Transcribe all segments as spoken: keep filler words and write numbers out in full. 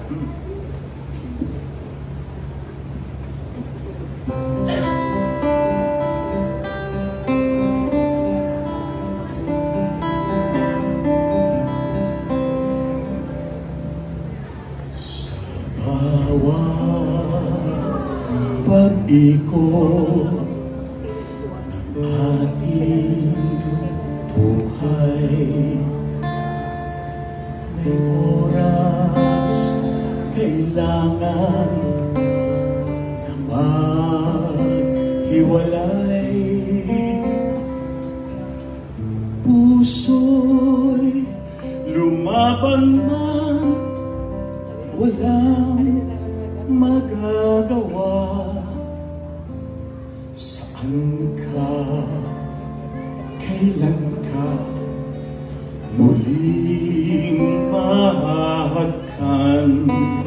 Pag-ikot ng ating buhay, may oras kailangan na maghiwalay. Puso'y lumaban man, walang magagawa. Saan ka, kailan ka muling mahagkan?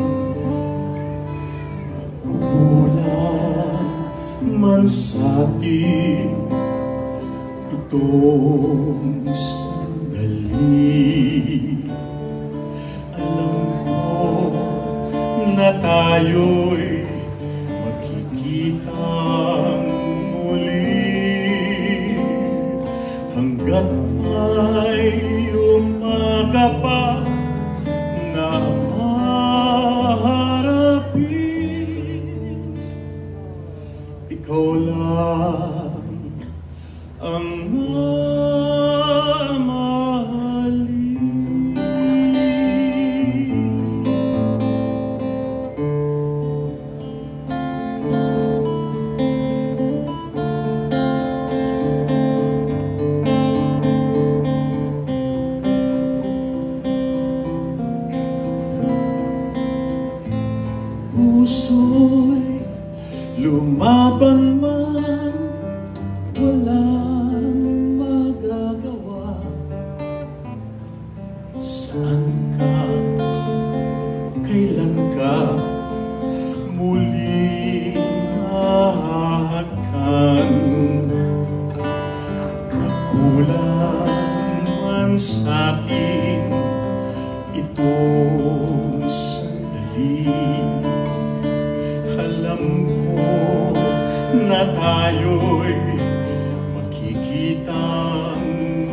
Magulang man sa'tin itong sandali. Alam ko na tayo'y magkikitang muli hanggat may umaga pa na maharapin. Ikaw lang ang mamahalin. Puso'y lumaban man, walang magagawa. Saan ka, kailan ka muling mahagkan? Nakulang man sa'tin itong sandali. Alam ko na tayo'y makikitang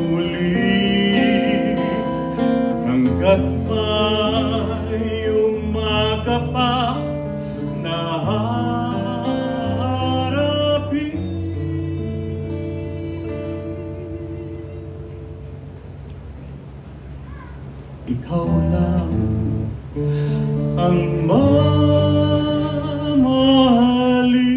muli hanggat may umaga pa na harapin. Ikaw lang ang mamahalin.